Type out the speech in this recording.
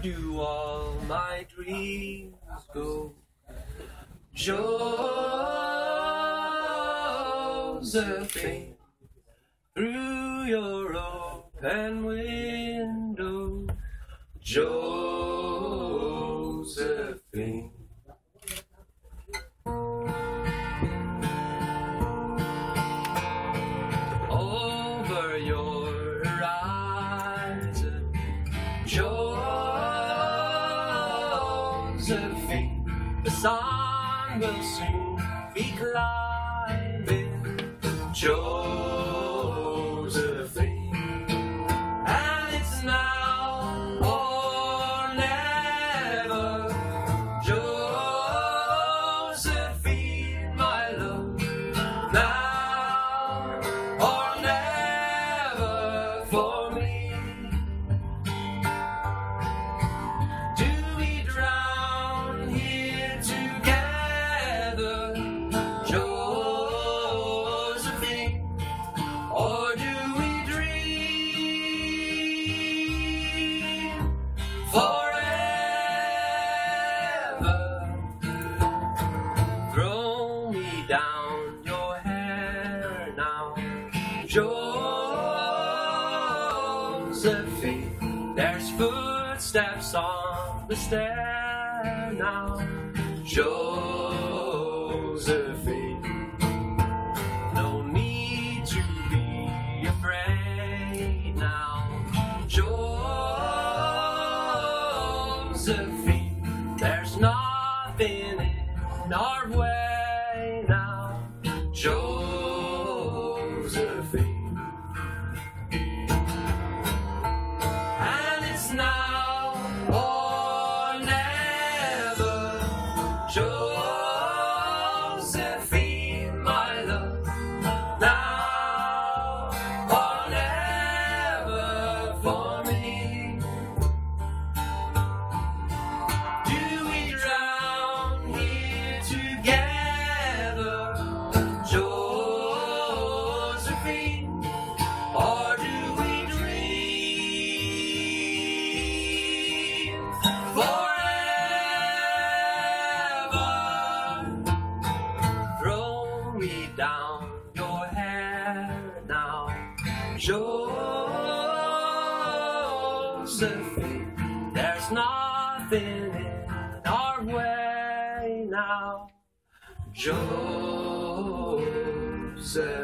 do all my dreams go? Josephine, through your open window, Josephine. Over your horizon, Josephine, the sun will soon be climbing, Josephine, and it's now or never, Josephine, my love, now or never for me. Do we drown here together, Josephine, or do we dream forever? Throw me down your hair now, Josephine. There's footsteps on the stair now, Josephine. No need to be afraid now, Josephine. There's nothing in our way now, Josephine. And it's now or never, Josephine, my love, now or never for me. Do we drown here together, Josephine, or do we dream forever? Throw me down your hair now, Josephine. There's nothing in our way now, Josephine.